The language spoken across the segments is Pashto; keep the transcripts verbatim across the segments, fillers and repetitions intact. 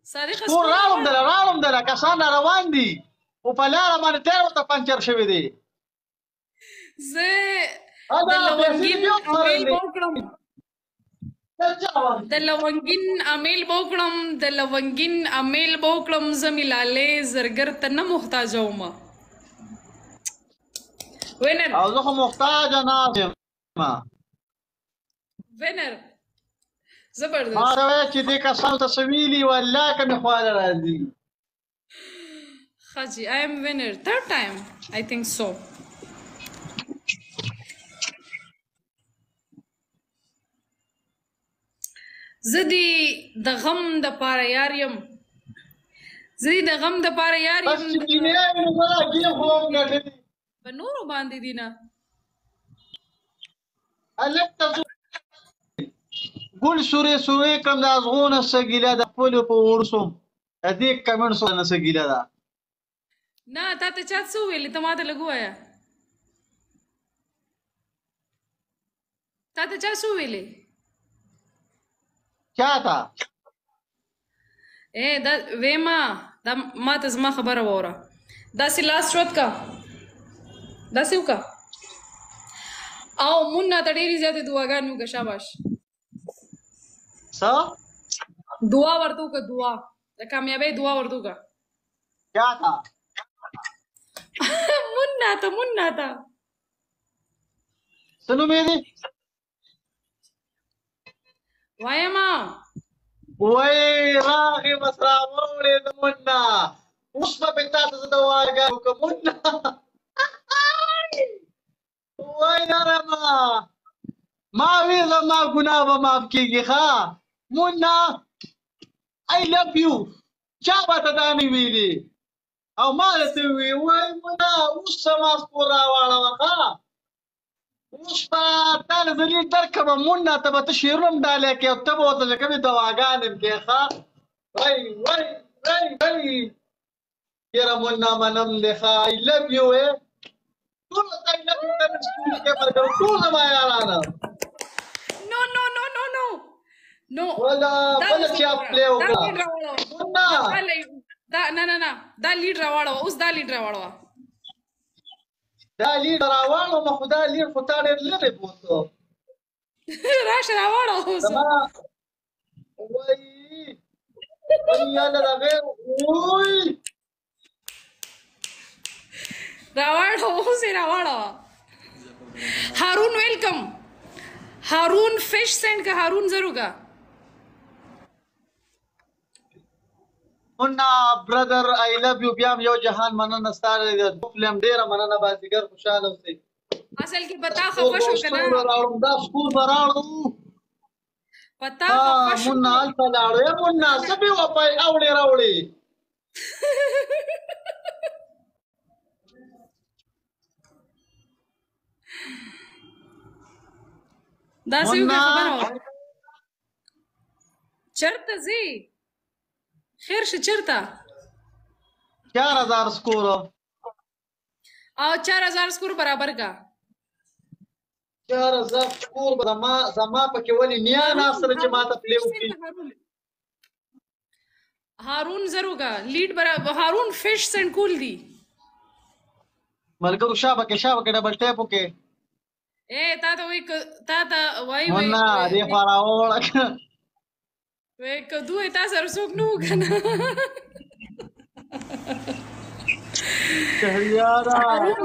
صادقه سپور راوړم دله راوړم دله کسان را روان دي خو په لاره باندې ټایر ورته پنچر شوی دی. زه د لونګین امیل به وکړم د لونګین امیل به وکړم د لونګین امیل به وکړم زه ملالې زرګر ته نه محتاجه ومه. وینر او زه خو محتاجه نه یم. وینر زبردست. ما ته وایه چې دې کسانو ته څه ویلي والله که مې خواله راځي. ښه جي آی ایم وینر تھرډ ټایم آی تھنک سو. زه دې د غم دپاره یار یم زه دې د غم دپاره یار یم. بس چې کینې وي نو زه راګیر خو هم ګټلي په نورو باندې دي نه هلک ته ګل سورې سورې کړم د ازغونه څه ګیله د خپلو په ورسوم د دې کمنټس نه څه ګیله ده. نه تا ته چا څه وویلې ته ما ته لږ ووایه تا ته چا څه وویلې چا ته ای دا ویما دا ما ته زما خبره واوره داسې لاس شوت کا داسې وکړه او مون نه ته ډېرې زیاتې دعاګانې وکړه شاباش. څه دعا ورته وکړه دعا د کامیابۍ دعا ورته وکړه. چا ته مون نه ته مون نه ته څه نوم یې دی وایما وای راغې بس راوړې د منا اوس به مې تا ته زه دواګانې وکړم منا وای نرمه ما وی زما ګناه به معاف کېږي ښه منا آی لف یو چا به ته دا نه ویلي او ما درته وویل وای منا اوس زما سپور راواړوه ښه اوس به تا له زه لیډ درکړمه منا ته به ته شعرونه هم ډالۍ کړې او ته به ورته چې کومې دواګانې هم کړې ښه وای وای وای وای یاره منا منم دی ښه آی لف یو ای ټول ورته آی لف یو ته مې ستوري کې ورکړم ټول زما یارانه نو نو نو نو نو نو ولا بله چا پلی وکړه منا دا نه نه نه دا لیډ راواړوه اوس دا لیډ راواړوه دا لیډ راواړومه خو دا لیډ خو تا ډېر لرې بوته راشه راواړوه اوس وای وای یاله د غیر وای راواړوه اوس یې راواړوه. هارون ویلکم هارون فش سینډ که هارون ضرور کا منا برادر آی لف یو بیا هم یو جهان مننه ستا د فلم ډېره مننه بازیګر خوشحاله اوسئ. اصل کې په تا خفه شو که نه راوړم دا سکور به راوړو په تا خفه شو منا هلته لاړو ای منا څه بې وفایي اوړې راوړې داسې وکړه خبره وه چېرته ځې خیر شه چېرته چار هزار سکور او چار هزار سکور برابر کا چار هزار سکور به زما زما پکې ولې نیا ناستله چې ما ته پلی وکړي. هارون ضرور کا لیډ برابر هارون فش سینډ کول دي ملګرو شابه کې شابه کې ډبل ټیپ وکړې اے تا ته وایي تا ته وایي منا دې خوا راوړه وایي کدو یې تا سره څوک نه وو که نه شهریاره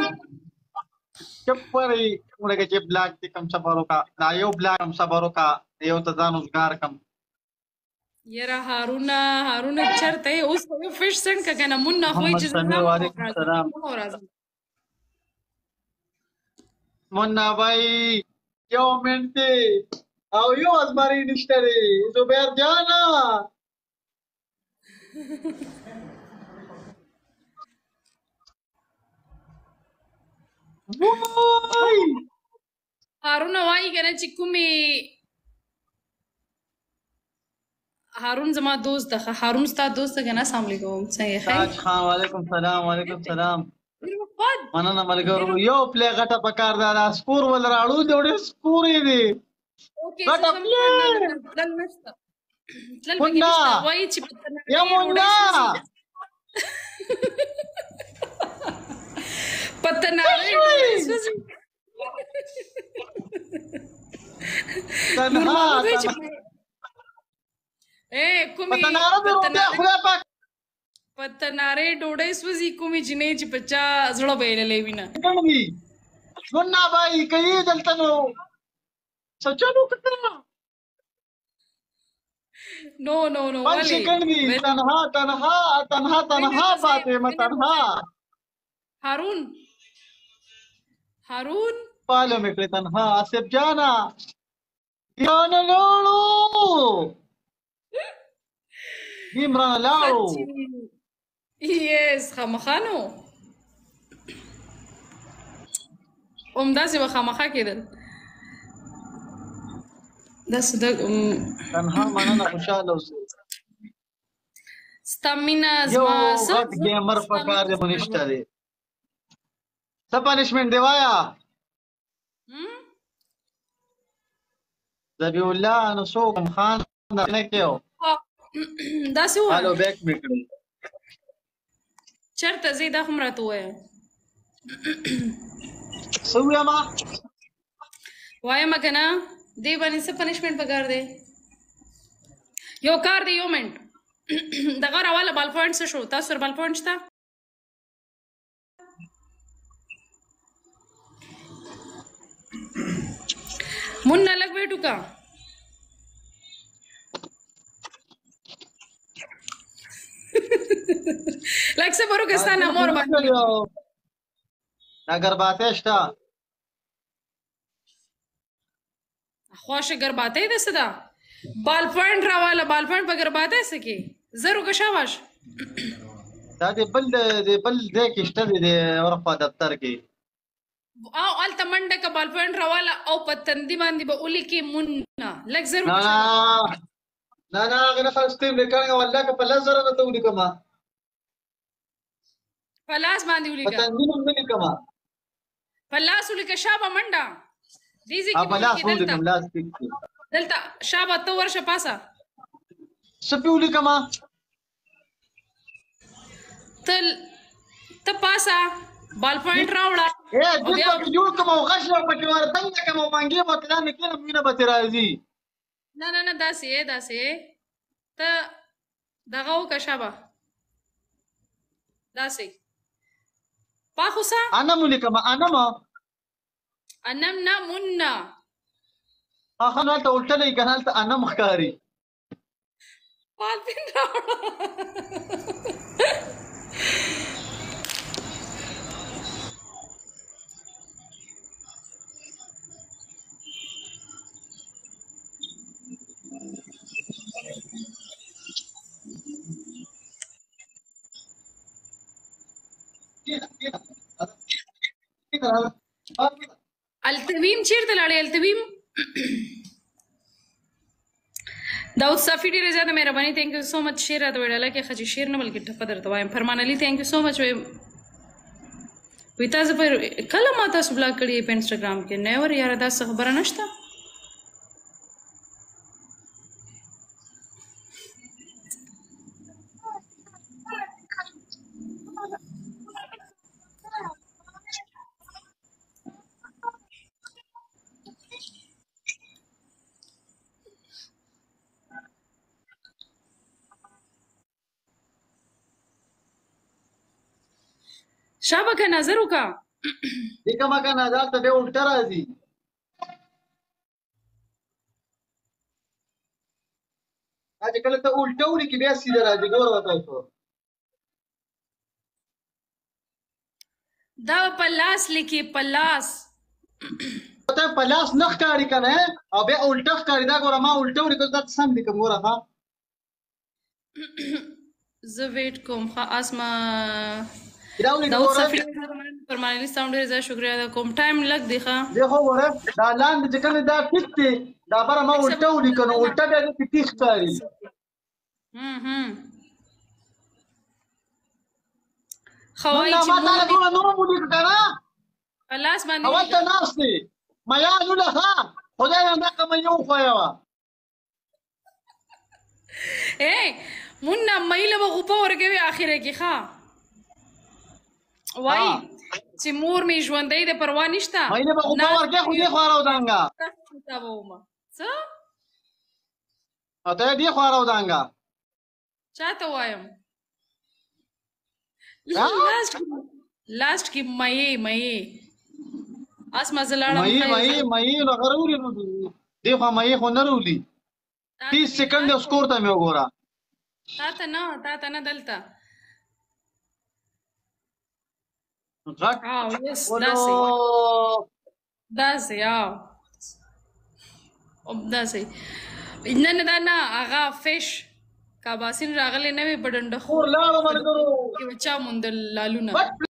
چپ پرې وړکه چې بلاک دې کم صبر وکړه دا یو بلاک کم صبر وکړه یو ته ځان روزګار کم یاره هارونه هارونه چېرته یې اوس به یو فش سینډ که که نه مون نه خو یې چې زه وعلیکم السلام منا بھائی یو منټ دی او یو ازمري نشته دی زبیر جانا وای هارون وایي که نه چې کومې هارون زما دوست ده هارون ستا دوست ده که نه السلام علیکم څنګه یې تاج خان وعلیکم السلام وعلیکم السلام مننه ملګرو یو پلی غټه پکار ده دا سکور ول راړو دی ډېر سکور یې دی غټه پلی تلل پکې نشته وایي چې په يا منى پتنارې ډوډۍ سوځي تنها اے کومي پتناره دې روټه خدای پاک پتنارې ډوډۍ سوځي کومي جنې چې بچا زړه بایللې وینه کړي منى بھائی کوي دلته نو سچالو کړه نو نو نو پنځ سکندي تنها تنها تنها تنها فاطمه تنها هارون هارون پالو میکړه تنها آصف جانا یان لولو عمران لاړو یس خامخانو همداسې به خامخا کېدل داسې د تنها مننه خوشاله اوسئ ستا مینه یو زما غټ ګیمر په کار دی نشته دی څه پنشمنټ دی وایا ذبیح الله نو څوک خان نه کېو داسې و هالو بیک میکړل چېرته ځې دا خو م راته ووایه څه ویمه وایم که نه دې باندې څه پنشمنټ پکار دی یو کار دی یو منټ دغه راواله بال پوینټ څه شو تاسو سره بال پوینټ شته مونږ لږ ویټ وکړه لږ صبر وکړه ستا نامور باندې اگر باته شته خوښه ګرباته ده څه ده بال پوینټ راواله بال پوینټ په ګرباته څه کې زر وکړه شاباش دا دې بل دې بل دې کې شته دې ورپا دفتر کې او الته منډه کا بال پوینټ راواله او په تندي باندې به اولی کې مون لږ زر نه نه نه غنه فلسطین لیکانګه والله که په لزر نه ته ولیکما په لاس باندې په ولیکه تندي نه ولیکما په لاس ولیکه شابه منډه دیزي ا په لاس کې ولیکم دلته لاس کې دلته شابه ته ورشه پاسه سپی ولیکما تل ته پاسه بال پوینټ راوړه اے دې په جوړ کوم او غش په کې ور تنګ کوم مانګي مو کله نه کینه مینه به راځي نه نه نه داسې داسې ته دغه وکړه شابه داسې پاخوسه انا ولیکما انا ما انم نه منا اخه نه ته الټلې کنه ته انا مخکاری بال پین راوړه التویم چیرته لاړې التویم داود صافي ډېره زیاته مهرباني ثانک یو سو مچ شیر راته ویډاله کې خجی شیر نه بلکې ټپه درته وایم فرمان علي ثانک یو سو مچ وي تاسو پر کله ما تاسو بلاک کړی په انسټاګرام کې نیور یاره دا څه خبره نشته شابه که نظر وکړه دې کومه که نظر ته به الټه راځي چې کله ته الټه ولیکې بیا سیده راځي ګوره ورته اوس دا په لاس لیکي په لاس ته په لاس نه ښکاري که نه او بیا الټه ښکاري دا ګوره ما الټه ولیکل دا سم لیکم ګوره ښه زه ویټ کوم ښه اسما داود صافي فرمان علي ساوند ډېر زیات شکریا ده کوم ټایم لګ دی ښه دی خو ګوره دا لاندې چې کله دا ټیک دی دا بره ما الټه ولیکه نو الټه بیا داسې ټیک ښکاري ښه وایي چې ما تاله ټوله نور هم ولیکه که نه په لاس باندې هلته ناست دی میانونه ښه خدای نه دا که مې وښویه وه ای مونږ مېله به غوپه ورکوي اخره کې ښا وای چې مور می ژوندۍ د پروا نشته مېله به غوپه ورکې خو دې خو راودانګه تا ومه څه اته دې خو راودانګه چاته وایم لاست لاست کې مې مې اسما زلاړم مې مې مې نو غروري نو دې خو مې خو نه رولي تیس سکند سکور ته مې وګوره تا ته نه تا ته نه دلته غټ او یس داسې داسې او او داسې نن دا نه هغه فش کاباسین راغلی نه وي په ډنډه خور لاړو ملګرو کې چا موندل لالونه